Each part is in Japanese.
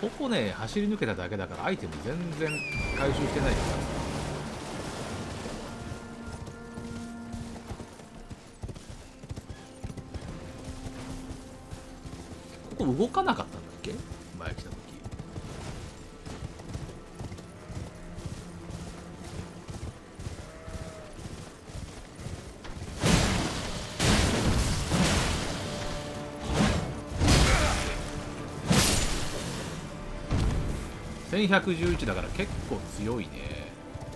ここね走り抜けただけだからアイテム全然回収してないから。ここ動かなかったんだっけ前来た時。1111だから結構強いね。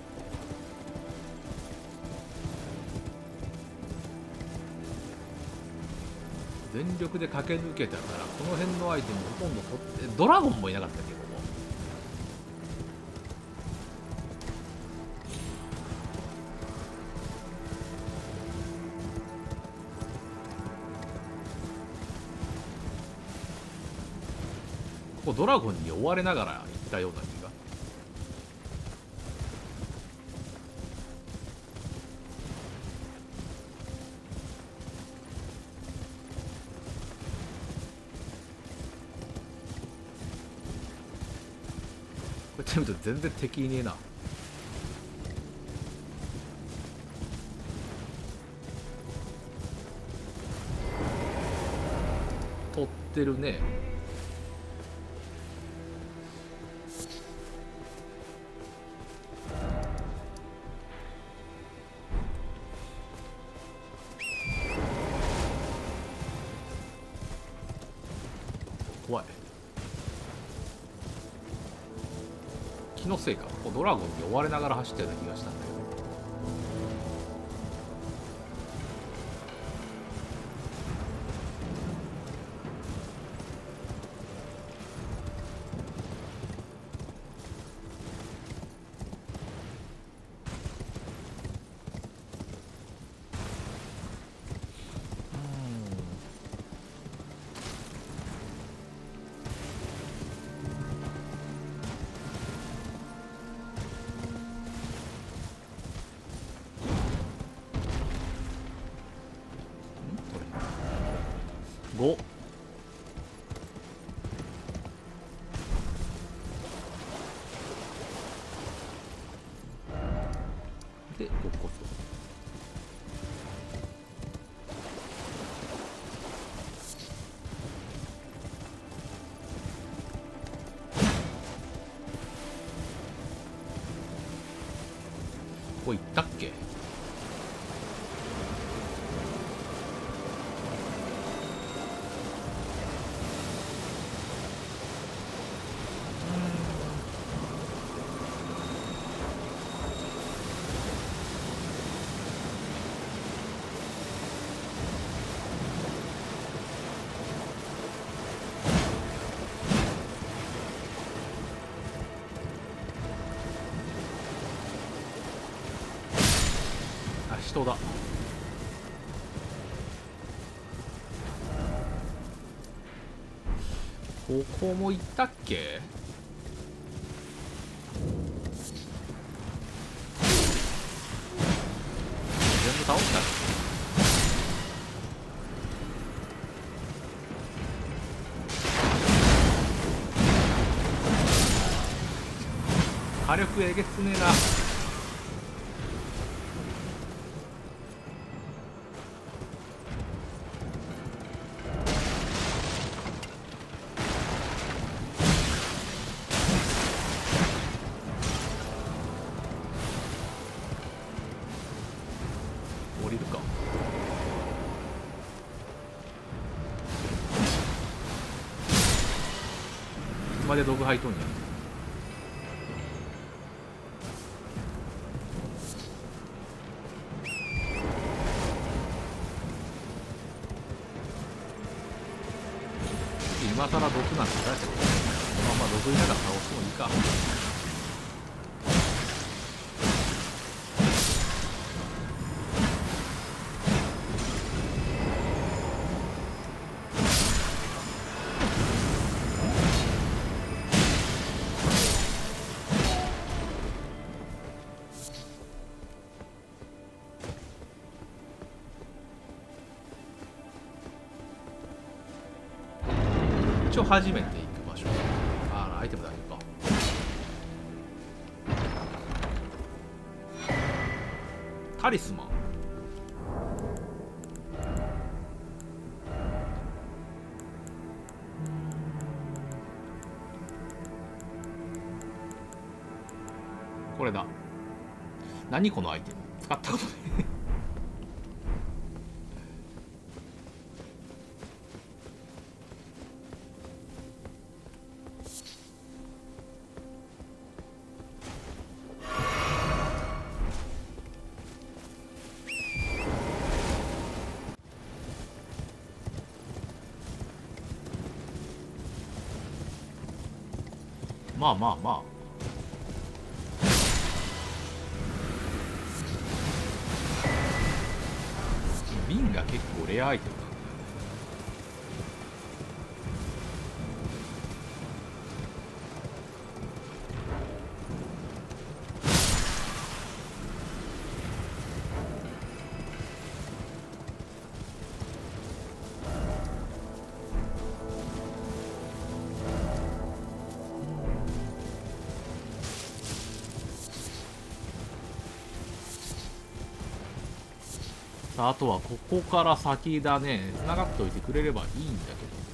全力で駆け抜けたからこの辺のアイテムほとんど取って。ドラゴンもいなかったっけここ。ここドラゴンに追われながら行ったような気が。これ見ると全然敵いねえな。取ってるね。怖い。気のせいか。ここドラゴンに追われながら走ったような気がしたんだけど。5で5個と。ここ行ったっけ。人だ。ここも行ったっけ。全部倒したね。火力えげつねえな。降りるか。いつまでドグ吐いとんや。今さら毒なんて大したことない。まあまあ毒いながら倒してもいいか。一応初めて行く場所。あアイテムだけか。タリスマン。これだ。何このアイテム、使ったことない。まあまあまあ。瓶が結構レアアイテムなんだよね。さあ、あとはここから先だね。繋がっておいてくれればいいんだけ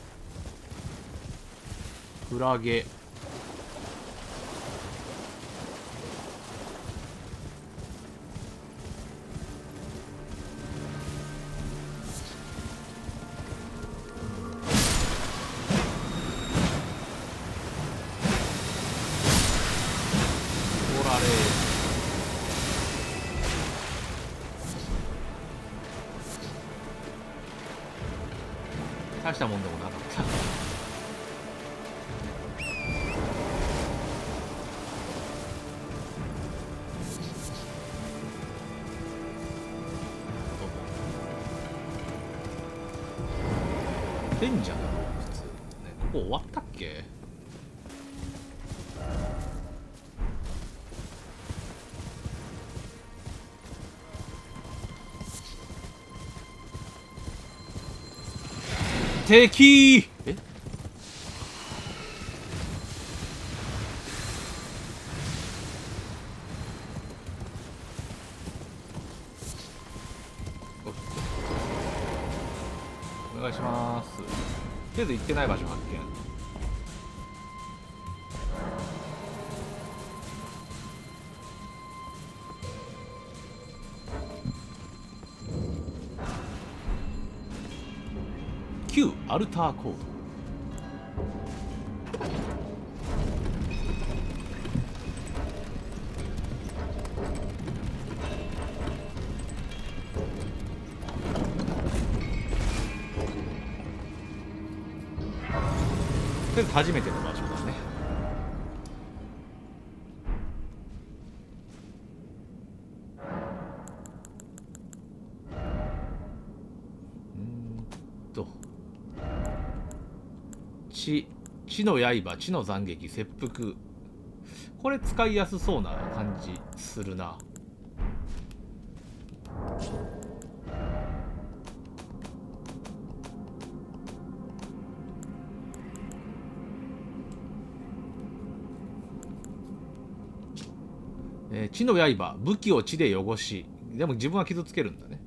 ど。クラゲ。取られ。大したもんでもなかった。賢者の洞窟ね。ここ終わったっけ？敵！え？お願いします。とりあえず行ってない場所発見。旧アルターコード。とりあえず初めての場所だね。地の刃、地の斬撃、切腹。これ使いやすそうな感じするな。地の刃、武器を血で汚し。でも自分は傷つけるんだね。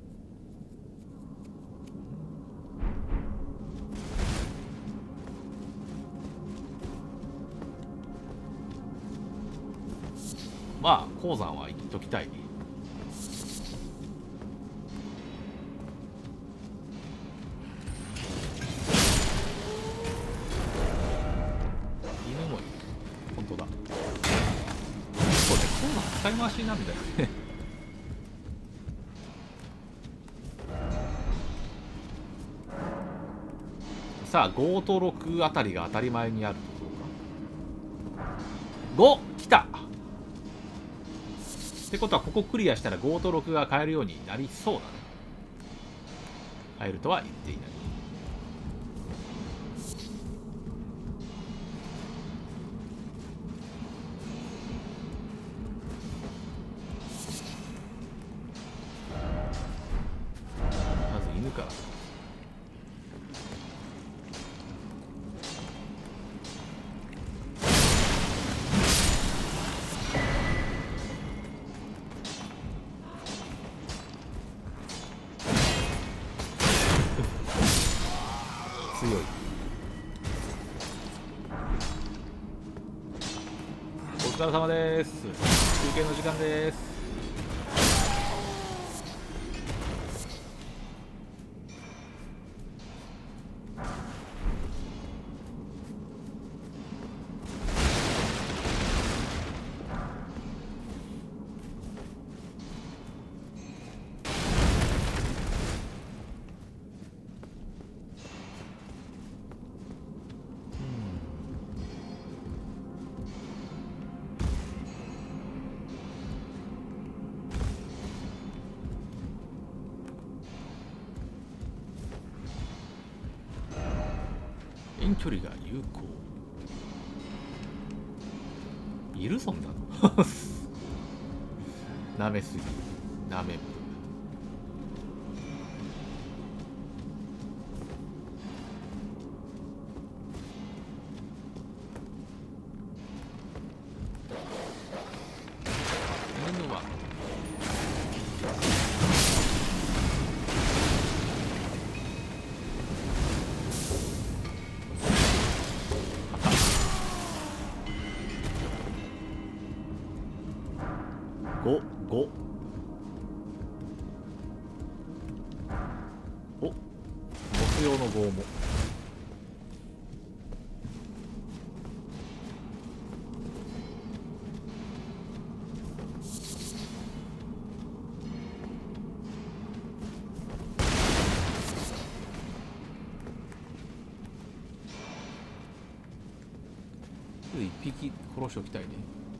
まあ鉱山は行っときたい。犬もいる。本当だ。これ鉱山使い回しなんだよね。さあ5と6あたりが当たり前にあるところか。5来たってことは、ここクリアしたら5と6が買えるようになりそうだね。買えるとは言っていない。まず犬から。 強い。お疲れ様です。休憩の時間です。遠距離が有効。いるそんなの。なめすぎ。なめっぷ。犬は5、5。お、ボス用の拷問。1匹殺しておきたいね。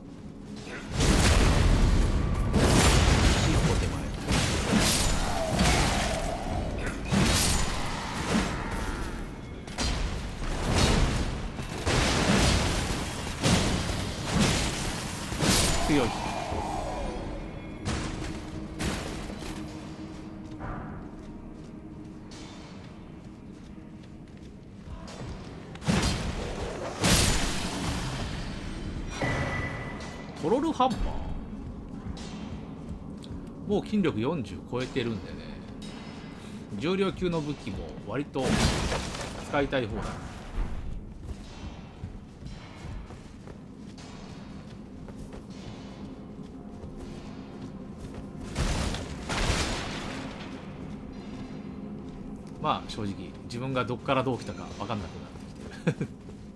一歩手前。強い。トロルハンマー。もう筋力40超えてるんでね、重量級の武器も割と使いたい方だ。まあ正直自分がどっからどう来たか分かんなくなってきてる。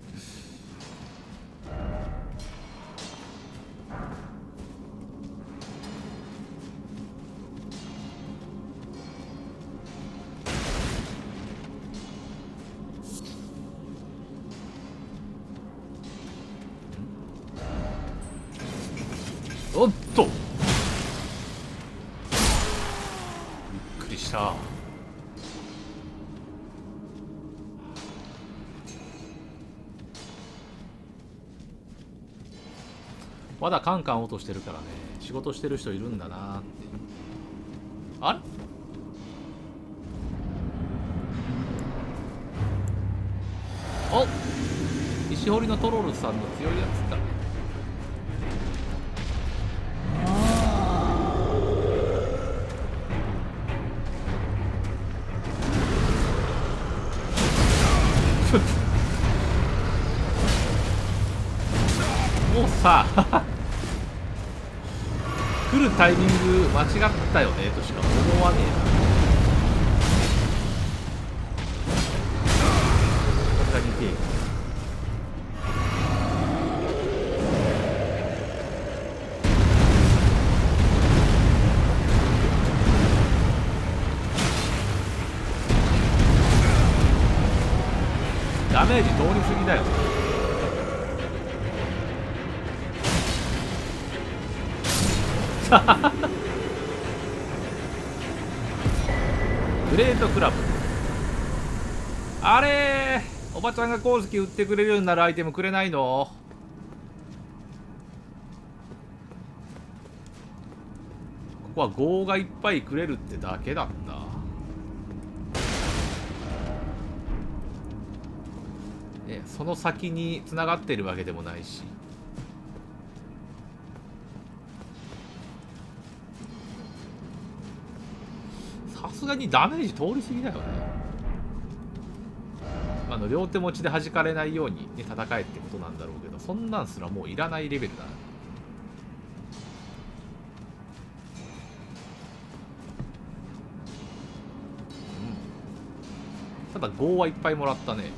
おっと、びっくりした。まだカンカン落としてるからね、仕事してる人いるんだなって。あれ、お、石堀のトロールさんの強いやつだ。もうさ来るタイミング間違ったよねとしか思わねえな。さすがに手ダメージ通りすぎだよ。グレートクラブ。あれー、おばちゃんが鉱石売ってくれるようになるアイテムくれないの？ここは5がいっぱいくれるってだけだった。ね、その先に繋がってるわけでもないし。さすがにダメージ通りすぎだよね。 両手持ちで弾かれないように、ね、戦えってことなんだろうけど、そんなんすらもういらないレベルだな。ただ5はいっぱいもらったね。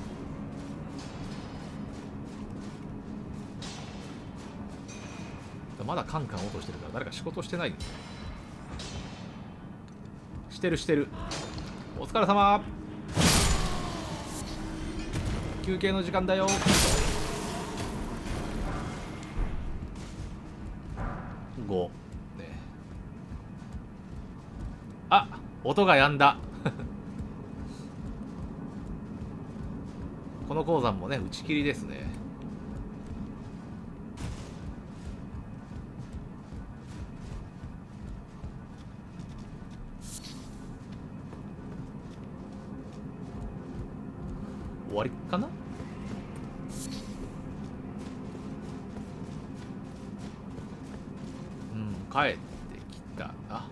まだカンカン落としてるから誰か仕事してないんだ。してるしてる。お疲れ様。休憩の時間だよ。5ね。あ、音が止んだ。この鉱山もね打ち切りですね。終わりかな。うん、帰ってきたな。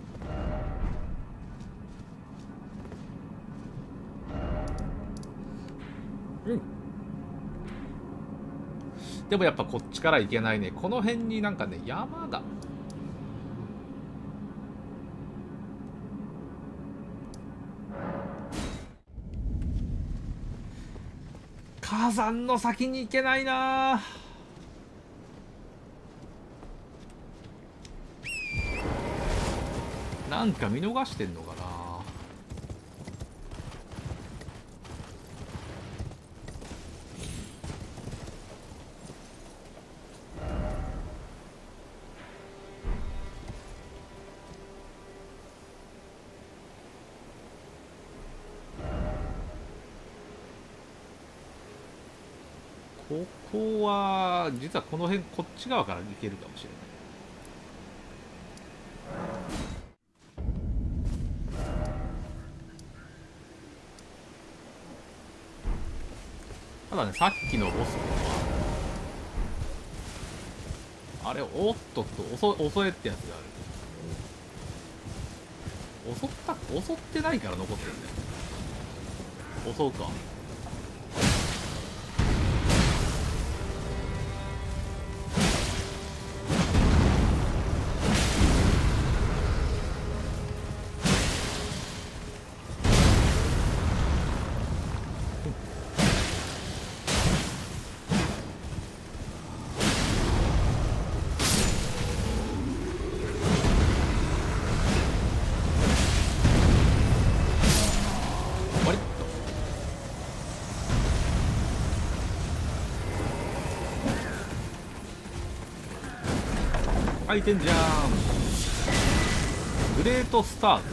うん。でもやっぱこっちから行けないね。この辺になんかね山が。火山の先に行けないな。なんか見逃してんのかな。ここは実はこの辺こっち側から行けるかもしれない。ただね、さっきのボスはあれ、おっとっと襲えってやつがある。襲ってないから残ってるんだよ。襲うか。回転じゃん。グレートスタート。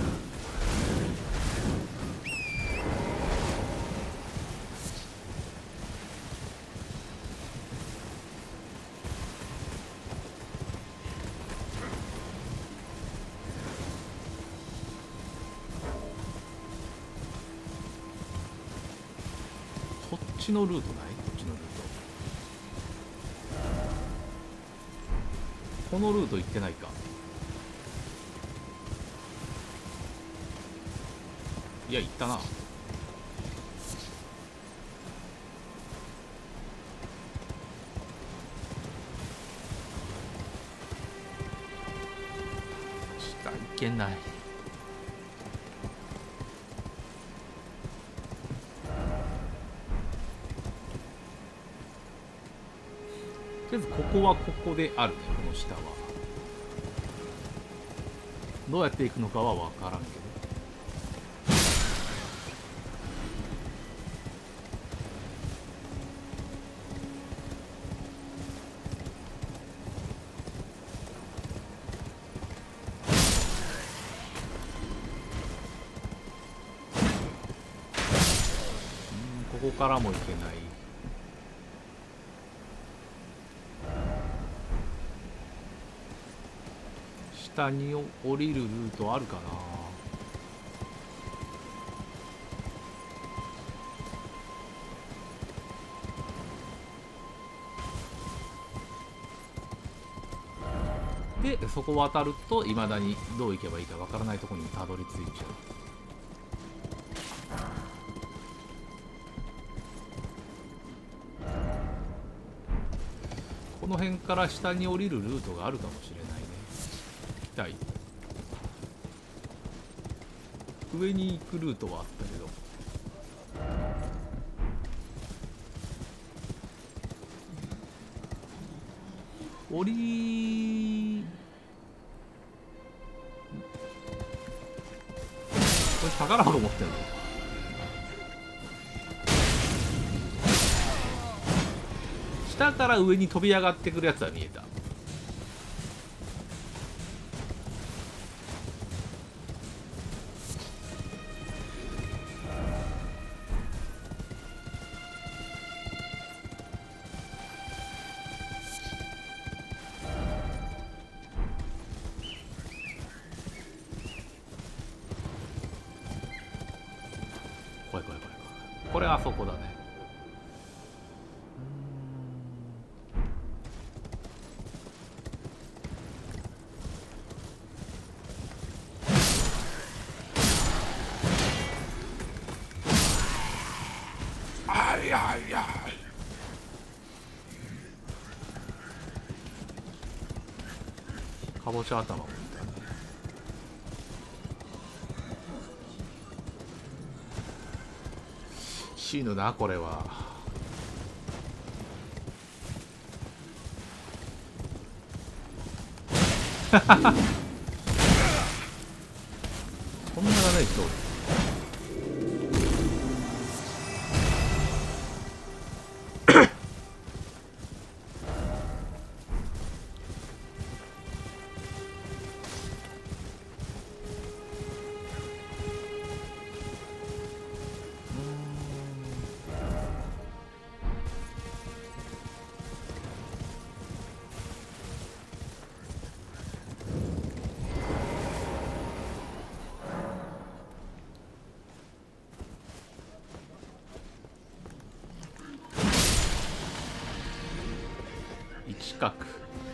こっちのルートない？こっちのルート。このルート行ってないか。いや行ったな。下行けない。とりあえずここはここであるね。この下はどうやって行くのかは分からんけど。ここからも行けない。下に降りるルートあるかな。でそこ渡るといまだにどう行けばいいかわからないところにたどり着いちゃう。 の辺から下に降りるルートがあるかもしれないね。行きたい。上に行くルートはあったけど。降りこれ宝箱持ってんの？下から上に飛び上がってくるやつは見えた。怖い怖い怖い怖い。これあそこだね。かぼちゃ頭もいたね。死ぬなこれは。こんながない人。一角。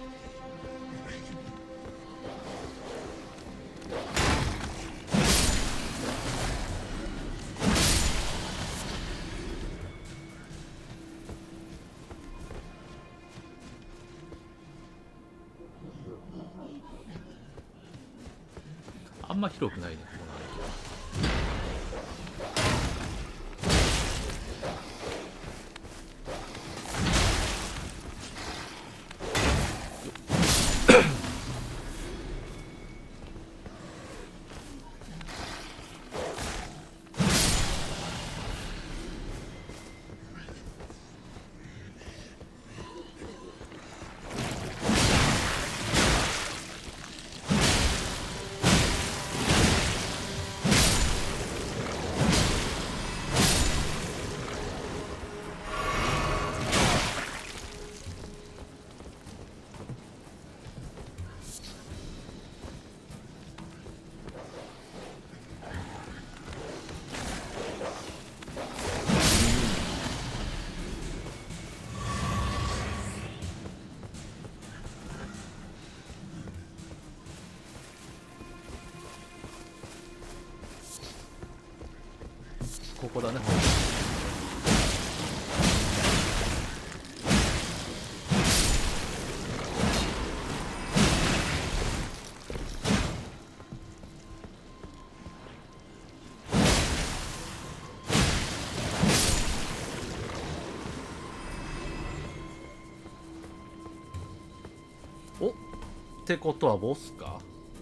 あんま広くないね、この歩きは。ここだね。おってことはボスか。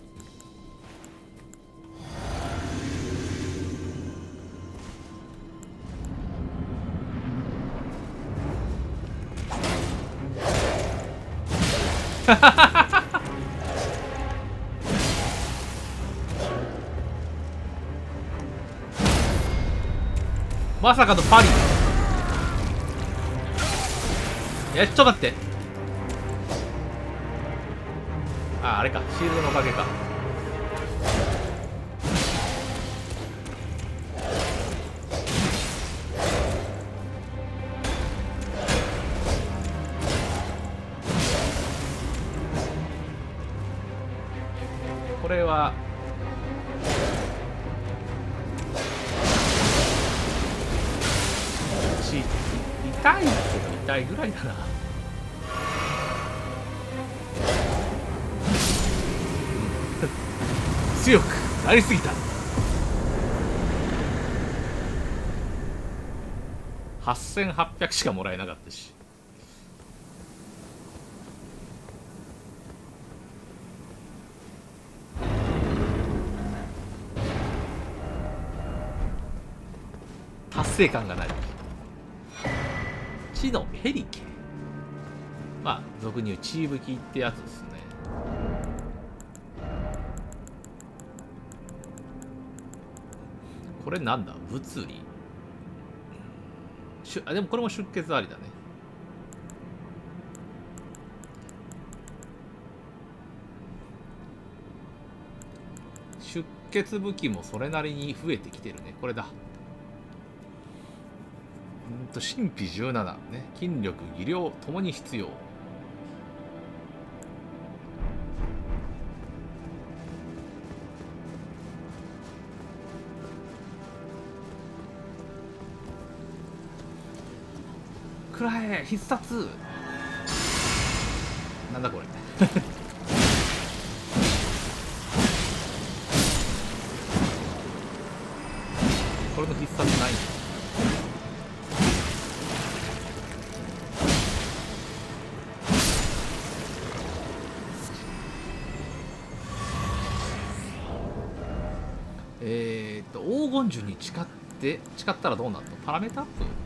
まさかのパリ。ちょっと待って。あれか、シールドのおかげか。これは痛いけど痛いぐらいだな。 強くなりすぎた。8800しかもらえなかったし。達成感がない。地のヘリケ、まあ俗に言うチーブキってやつですね。これなんだ、物理。あ、でもこれも出血ありだね。出血武器もそれなりに増えてきてるね。これだ。神秘17ね。筋力技量ともに必要。くらえ必殺。なんだこれ。これの必殺ないんだ。黄金樹に誓ったらどうなったの？パラメータアップ。